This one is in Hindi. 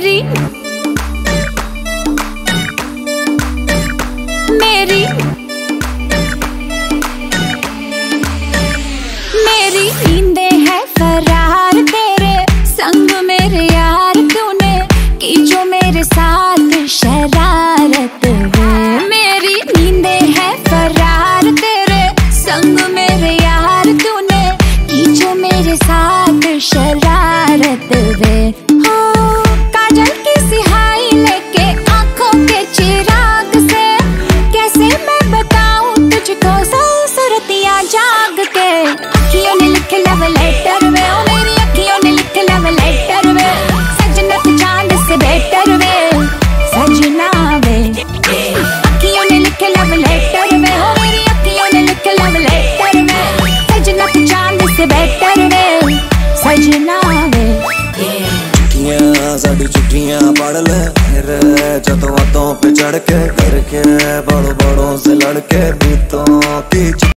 मेरी मेरी मेरी नींदें है फरार तेरे संग मेरे यार, तूने की जो मेरे साथ शरारत है। मेरी नींदें है फरार तेरे संग मेरे यार, तूने की जो मेरे साथ शरारत है। हो काजल की सिहाई लेके आंखों के चिराग से, कैसे मैं बताऊं तुझको सूरतियां जाग के। अखियों ने लिखे लव लेटर वे, ओ मेरी अखियों ने लिखे लव लेटर वे, सजना तू चांद से बेटर वे, सजना वे। अखियों ने लिखे लव लेटर वे, ओ मेरी अखियों ने लिखे लव लेटर वे, सजना तू चांद से बेटर वे, सजना वे। साड़ी चिट्ठियां पढ़ ले जतों पे चढ़ के करके बड़ों बड़ों से लड़के बीतों की